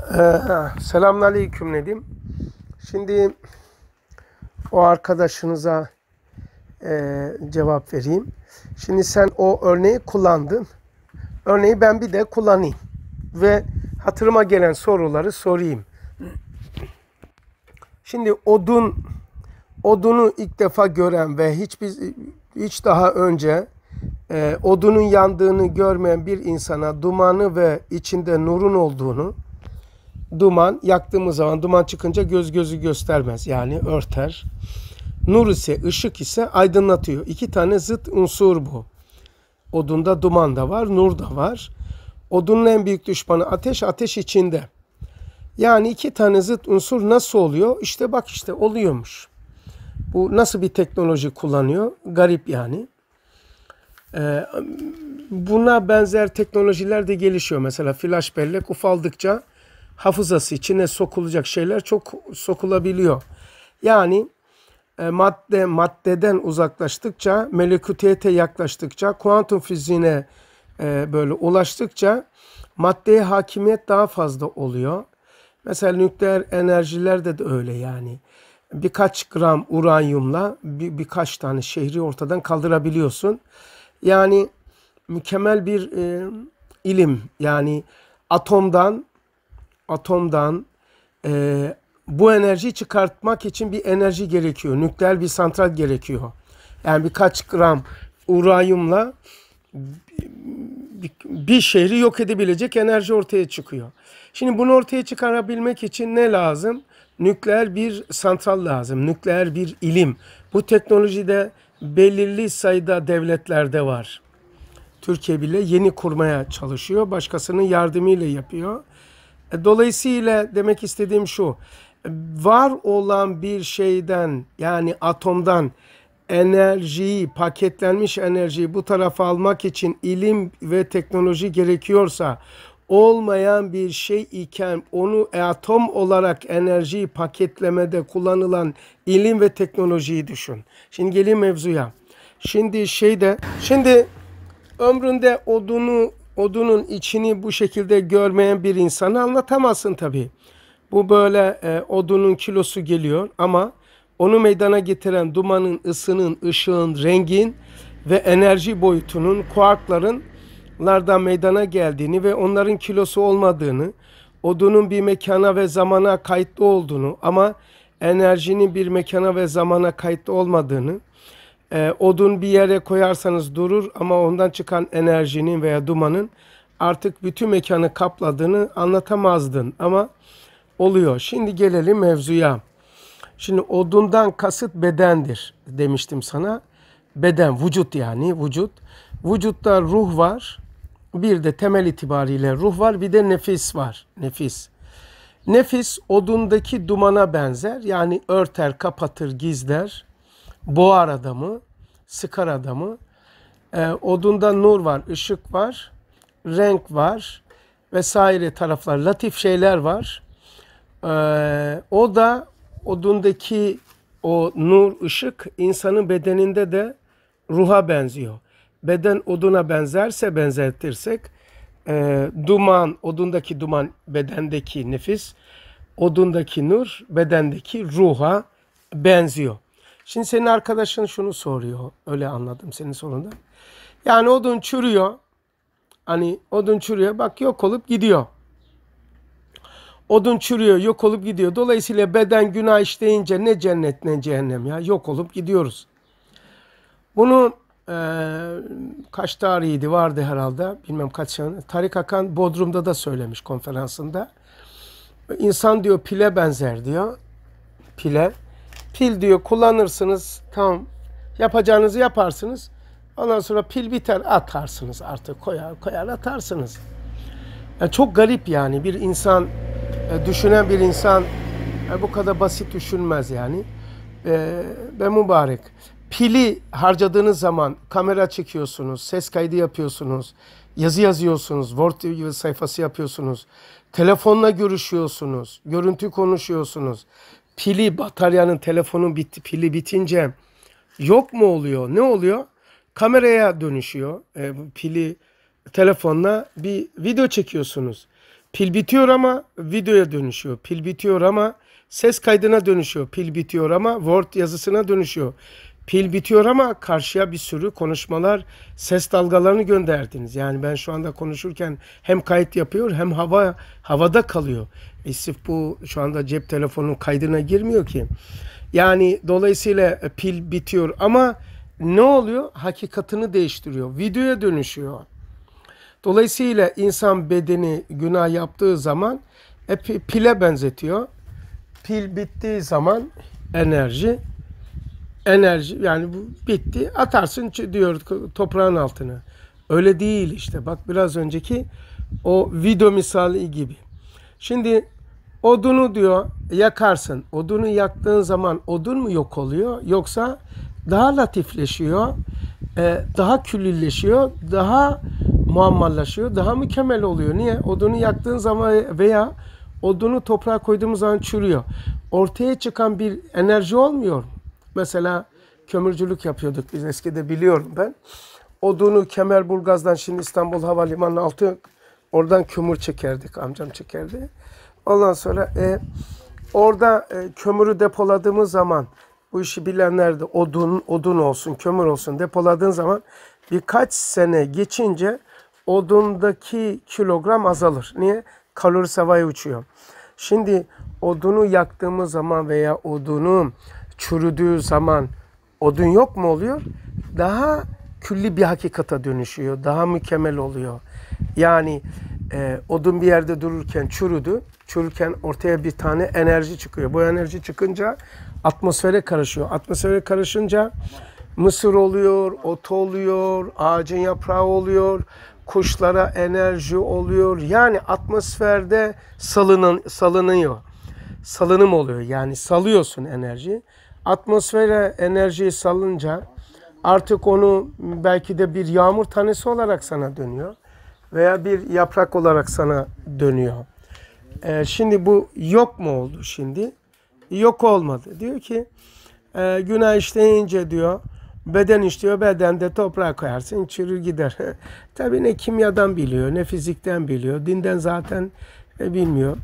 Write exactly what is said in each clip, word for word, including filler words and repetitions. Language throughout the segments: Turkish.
Ee, Selamünaleyküm Nedim. Şimdi o arkadaşınıza e, cevap vereyim. Şimdi sen o örneği kullandın. Örneği ben bir de kullanayım. Ve hatırıma gelen soruları sorayım. Şimdi odun, odunu ilk defa gören ve hiçbir hiç daha önce e, odunun yandığını görmeyen bir insana dumanı ve içinde nurun olduğunu, duman yaktığımız zaman duman çıkınca göz gözü göstermez, yani örter. Nur ise, ışık ise aydınlatıyor. İki tane zıt unsur bu. Odunda duman da var, nur da var. Odunun en büyük düşmanı ateş, ateş içinde. Yani iki tane zıt unsur nasıl oluyor? İşte bak işte oluyormuş. Bu nasıl bir teknoloji kullanıyor? Garip yani. Ee, buna benzer teknolojiler de gelişiyor. Mesela flash bellek ufaldıkça hafızası içine sokulacak şeyler çok sokulabiliyor. Yani e, madde maddeden uzaklaştıkça, melekutiyete yaklaştıkça, kuantum fiziğine e, böyle ulaştıkça maddeye hakimiyet daha fazla oluyor. Mesela nükleer enerjilerde de öyle yani. Birkaç gram uranyumla bir, birkaç tane şehri ortadan kaldırabiliyorsun. Yani mükemmel bir e, ilim. Yani atomdan atomdan e, bu enerjiyi çıkartmak için bir enerji gerekiyor. Nükleer bir santral gerekiyor. Yani birkaç gram uranyumla bir, bir şehri yok edebilecek enerji ortaya çıkıyor. Şimdi bunu ortaya çıkarabilmek için ne lazım? Nükleer bir santral lazım. Nükleer bir ilim. Bu teknolojide belirli sayıda devletlerde var. Türkiye bile yeni kurmaya çalışıyor. Başkasının yardımıyla yapıyor. Dolayısıyla demek istediğim şu. Var olan bir şeyden, yani atomdan enerjiyi, paketlenmiş enerjiyi bu tarafa almak için ilim ve teknoloji gerekiyorsa, olmayan bir şey iken onu atom olarak enerjiyi paketlemede kullanılan ilim ve teknolojiyi düşün. Şimdi geleyim mevzuya. Şimdi şeyde, şimdi ömründe odunu, odunun içini bu şekilde görmeyen bir insanı anlatamazsın tabii. Bu böyle e, odunun kilosu geliyor ama onu meydana getiren dumanın, ısının, ışığın, rengin ve enerji boyutunun, kuarkların lardan meydana geldiğini ve onların kilosu olmadığını, odunun bir mekana ve zamana kayıtlı olduğunu ama enerjinin bir mekana ve zamana kayıtlı olmadığını, e, odun bir yere koyarsanız durur ama ondan çıkan enerjinin veya dumanın artık bütün mekanı kapladığını anlatamazdın ama oluyor. Şimdi gelelim mevzuya. Şimdi odundan kasıt bedendir demiştim sana. Beden, vücut yani vücut. Vücutta ruh var. Bir de temel itibariyle ruh var. Bir de nefis var. Nefis. Nefis odundaki dumana benzer. Yani örter, kapatır, gizler. Boğar adamı, sıkar adamı. Ee, odunda nur var, ışık var, renk var vesaire taraflar, latif şeyler var. Ee, o da odundaki o nur, ışık insanın bedeninde de ruha benziyor. Beden oduna benzerse, benzetirsek, e, duman, odundaki duman bedendeki nefis, odundaki nur bedendeki ruha benziyor. Şimdi senin arkadaşın şunu soruyor, öyle anladım senin sorundan. Yani odun çürüyor, hani odun çürüyor, bak yok olup gidiyor. Odun çürüyor, yok olup gidiyor. Dolayısıyla beden günah işleyince ne cennet ne cehennem ya, yok olup gidiyoruz. Bunu e, kaç tarihiydi vardı herhalde, bilmem kaç sene. Tarık Akan Bodrum'da da söylemiş konferansında. İnsan diyor pile benzer diyor, pile. Pil diyor kullanırsınız, tamam, yapacağınızı yaparsınız. Ondan sonra pil biter, atarsınız artık, koyar koyar atarsınız. Yani çok garip yani bir insan, düşünen bir insan bu kadar basit düşünmez yani. Ve mübarek. Pili harcadığınız zaman kamera çekiyorsunuz, ses kaydı yapıyorsunuz, yazı yazıyorsunuz, Word sayfası yapıyorsunuz, telefonla görüşüyorsunuz, görüntü konuşuyorsunuz. Pili, bataryanın, telefonun bitti, pili bitince yok mu oluyor? Ne oluyor? Kameraya dönüşüyor. E, pili telefonla bir video çekiyorsunuz. Pil bitiyor ama videoya dönüşüyor. Pil bitiyor ama ses kaydına dönüşüyor. Pil bitiyor ama Word yazısına dönüşüyor. Pil bitiyor ama karşıya bir sürü konuşmalar, ses dalgalarını gönderdiniz. Yani ben şu anda konuşurken hem kayıt yapıyor hem hava havada kalıyor. E sırf bu şu anda cep telefonunun kaydına girmiyor ki. Yani dolayısıyla pil bitiyor ama ne oluyor? Hakikatini değiştiriyor. Videoya dönüşüyor. Dolayısıyla insan bedeni günah yaptığı zaman e, pile benzetiyor. Pil bittiği zaman enerji enerji yani bu bitti atarsın diyor toprağın altına. Öyle değil işte. Bak biraz önceki o video misali gibi. Şimdi odunu diyor yakarsın. Odunu yaktığın zaman odun mu yok oluyor yoksa daha latifleşiyor, daha küllüleşiyor, daha muammallaşıyor, daha mükemmel oluyor. Niye? Odunu yaktığın zaman veya odunu toprağa koyduğumuz zaman çürüyor. Ortaya çıkan bir enerji olmuyor. Mesela kömürcülük yapıyorduk biz eskide biliyorum ben. Odunu Kemerburgaz'dan şimdi İstanbul Havalimanı'nın altı oradan kömür çekerdik. Amcam çekerdi. Ondan sonra e, orada e, kömürü depoladığımız zaman bu işi bilenler de odun, odun olsun, kömür olsun depoladığın zaman birkaç sene geçince odundaki kilogram azalır. Niye? Kalori havaya uçuyor. Şimdi odunu yaktığımız zaman veya odunu çürüdüğü zaman odun yok mu oluyor? Daha külli bir hakikata dönüşüyor. Daha mükemmel oluyor. Yani e, odun bir yerde dururken çürüdü. Çürürken ortaya bir tane enerji çıkıyor. Bu enerji çıkınca atmosfere karışıyor. Atmosfere karışınca mısır oluyor, ot oluyor, ağacın yaprağı oluyor, kuşlara enerji oluyor. Yani atmosferde salının, salınıyor. Salınım oluyor. Yani salıyorsun enerji. Atmosfere enerjiyi salınca artık onu belki de bir yağmur tanesi olarak sana dönüyor. Veya bir yaprak olarak sana dönüyor. Ee, şimdi bu yok mu oldu şimdi? Yok olmadı. Diyor ki e, günah işleyince diyor beden işliyor, bedende toprağa koyarsın çürür gider. Tabii ne kimyadan biliyor ne fizikten biliyor. Dinden zaten e, bilmiyor.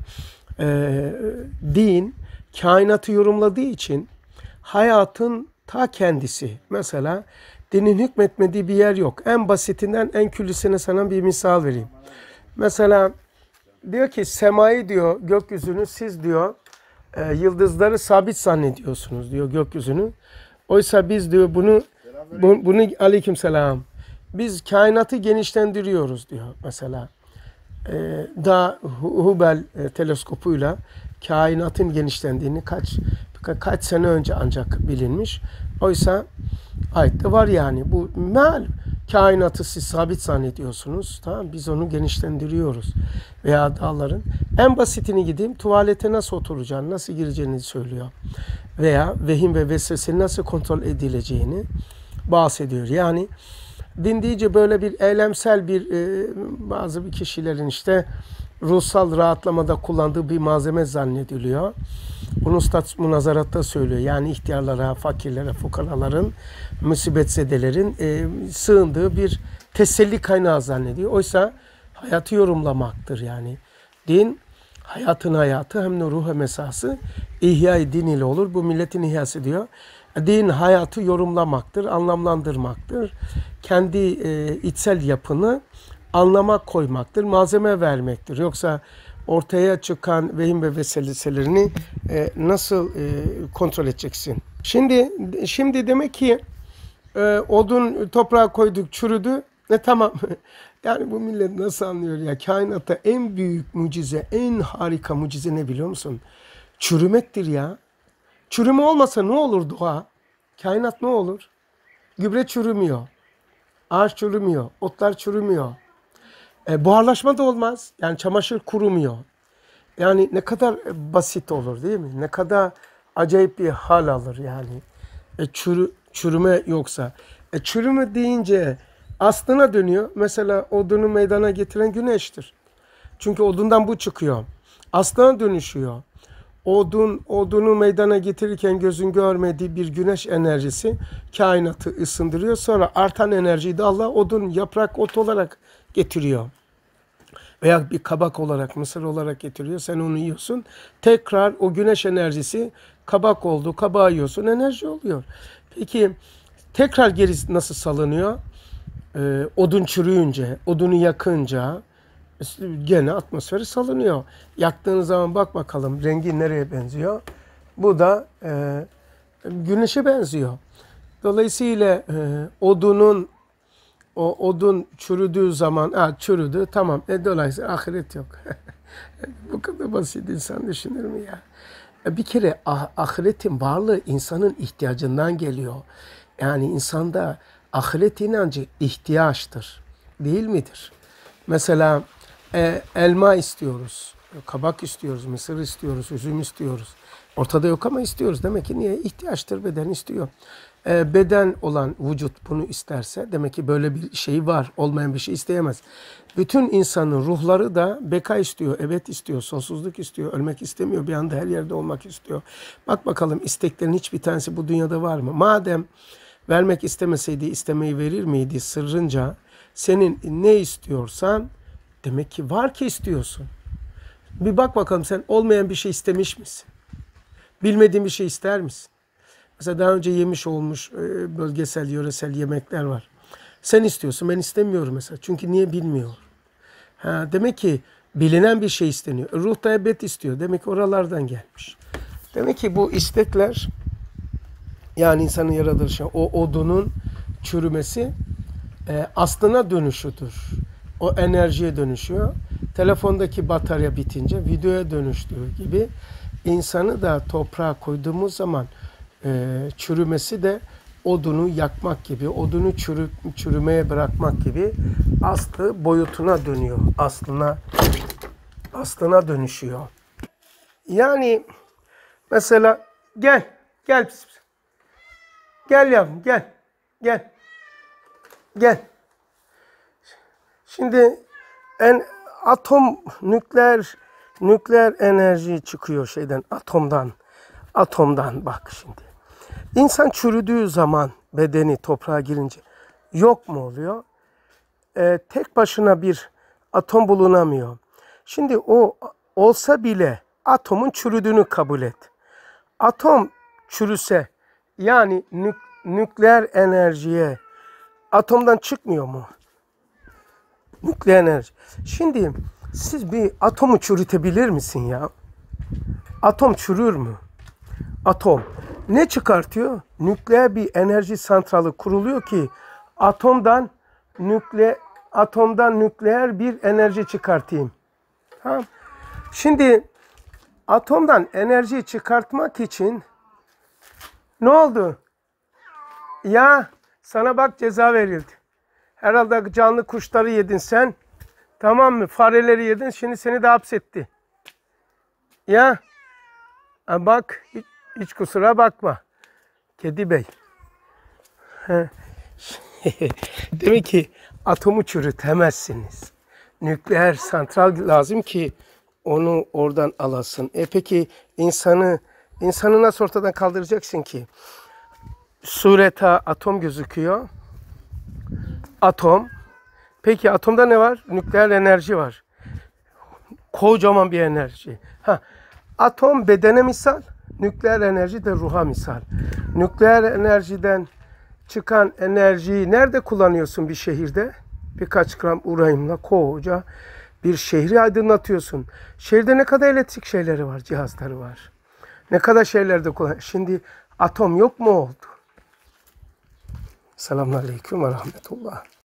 E, din kainatı yorumladığı için hayatın ta kendisi. Mesela dinin hükmetmediği bir yer yok. En basitinden en küllüsüne sana bir misal vereyim. Mesela diyor ki semayı diyor gökyüzünü siz diyor e, yıldızları sabit zannediyorsunuz diyor gökyüzünü. Oysa biz diyor bunu bu, bunu aleykümselam. Biz kainatı genişlendiriyoruz diyor mesela. E, daha Hubble e, teleskopuyla kainatın genişlendiğini kaç kaç sene önce ancak bilinmiş. Oysa ayette var yani. Bu meal kainatı siz sabit zannediyorsunuz. Tamam, biz onu genişlendiriyoruz. Veya dağların. En basitini gideyim. Tuvalete nasıl oturacağını, nasıl gireceğini söylüyor. Veya vehim ve vesvesenin nasıl kontrol edileceğini bahsediyor. Yani din deyince böyle bir eylemsel bir e, bazı bir kişilerin işte ruhsal rahatlamada kullandığı bir malzeme zannediliyor. Bunu Üstad münazaratta söylüyor. Yani ihtiyarlara, fakirlere, fukaraların, musibetsezelerin e, sığındığı bir teselli kaynağı zannediyor. Oysa hayatı yorumlamaktır yani. Din hayatın hayatı hem de ruh hem esası ihya-i din ile olur. Bu milletin ihyası diyor. Din hayatı yorumlamaktır, anlamlandırmaktır. Kendi e, içsel yapını anlama koymaktır, malzeme vermektir. Yoksa ortaya çıkan vehim ve vesveselerini e, nasıl e, kontrol edeceksin? Şimdi şimdi demek ki e, odun toprağa koyduk, çürüdü. E tamam. Yani bu millet nasıl anlıyor ya? Kainatta en büyük mucize, en harika mucize ne biliyor musun? Çürümektir ya. Çürüme olmasa ne olur doğa? Kainat ne olur? Gübre çürümüyor. Ağaç çürümüyor. Otlar çürümüyor. E, buharlaşma da olmaz. Yani çamaşır kurumuyor. Yani ne kadar basit olur değil mi? Ne kadar acayip bir hal alır yani. E, çürü, çürüme yoksa. E, çürüme deyince aslına dönüyor. Mesela odunu meydana getiren güneştir. Çünkü odundan bu çıkıyor. Aslına dönüşüyor. Odun, odunu meydana getirirken gözün görmediği bir güneş enerjisi kainatı ısındırıyor. Sonra artan enerjiyi de Allah odun, yaprak, ot olarak getiriyor. veya bir kabak olarak, mısır olarak getiriyor. Sen onu yiyorsun. Tekrar o güneş enerjisi kabak oldu. Kabağı yiyorsun. Enerji oluyor. Peki tekrar geri nasıl salınıyor? Ee, odun çürüyünce, odunu yakınca gene atmosfere salınıyor. Yaktığınız zaman bak bakalım rengi nereye benziyor? Bu da e, güneşe benziyor. Dolayısıyla e, odunun o odun çürüdüğü zaman, ha çürüdü tamam. E, dolayısıyla ahiret yok. Bu kadar basit, insan düşünür mü ya? E, bir kere ah, ahiretin varlığı insanın ihtiyacından geliyor. Yani insanda ahiret inancı ihtiyaçtır. Değil midir? Mesela e, elma istiyoruz, kabak istiyoruz, mısır istiyoruz, üzüm istiyoruz. Ortada yok ama istiyoruz. Demek ki niye? İhtiyaçtır, beden istiyor. E, beden olan vücut bunu isterse demek ki böyle bir şey var. Olmayan bir şey isteyemez. Bütün insanın ruhları da beka istiyor, ebed istiyor, sonsuzluk istiyor, ölmek istemiyor. Bir anda her yerde olmak istiyor. Bak bakalım isteklerin hiçbir tanesi bu dünyada var mı? Madem vermek istemeseydi istemeyi verir miydi sırrınca? Senin ne istiyorsan demek ki var ki istiyorsun. Bir bak bakalım sen olmayan bir şey istemiş misin? Bilmediğin bir şey ister misin? Mesela daha önce yemiş olmuş bölgesel, yöresel yemekler var. Sen istiyorsun, ben istemiyorum mesela. Çünkü niye bilmiyor. Ha, demek ki bilinen bir şey isteniyor. Ruh da ebed istiyor. Demek ki oralardan gelmiş. Demek ki bu istekler, yani insanın yaratılışı, o odunun çürümesi e, aslına dönüşüdür. O enerjiye dönüşüyor. Telefondaki batarya bitince videoya dönüştüğü gibi insanı da toprağa koyduğumuz zaman e, çürümesi de odunu yakmak gibi, odunu çürü, çürümeye bırakmak gibi aslı boyutuna dönüyor. Aslına aslına dönüşüyor. Yani mesela gel, gel. Gel yavrum, gel. Gel. Gel. Şimdi en atom nükleer nükleer enerji çıkıyor şeyden, atomdan. Atomdan bak şimdi. İnsan çürüdüğü zaman bedeni toprağa girince yok mu oluyor? Ee, tek başına bir atom bulunamıyor. Şimdi o olsa bile atomun çürüdüğünü kabul et. Atom çürüse, yani nük nükleer enerjiye atomdan çıkmıyor mu? Nükleer enerji. Şimdi siz bir atomu çürütebilir misin ya? Atom çürür mü? Atom ne çıkartıyor? Nükleer bir enerji santralı kuruluyor ki atomdan nükle atomdan nükleer bir enerji çıkartayım. Tamam. Şimdi atomdan enerji çıkartmak için ne oldu? Ya sana bak ceza verildi. Herhalde canlı kuşları yedin sen. Tamam mı? Fareleri yedin. Şimdi seni de hapsetti. Ya bak hiç, hiç kusura bakma. Kedi bey. Demek ki atomu çürütemezsiniz. Nükleer santral lazım ki onu oradan alasın. E peki insanı insanı nasıl ortadan kaldıracaksın ki? Surete atom gözüküyor. Atom. Peki atomda ne var? Nükleer enerji var. Kocaman bir enerji. Ha, atom bedene misal, nükleer enerji de ruha misal. Nükleer enerjiden çıkan enerjiyi nerede kullanıyorsun bir şehirde? Birkaç gram uranyumla koca bir şehri aydınlatıyorsun. Şehirde ne kadar elektrik şeyleri var, cihazları var. Ne kadar şeylerde kullan. Şimdi atom yok mu oldu? Selamünaleyküm ve rahmetullah.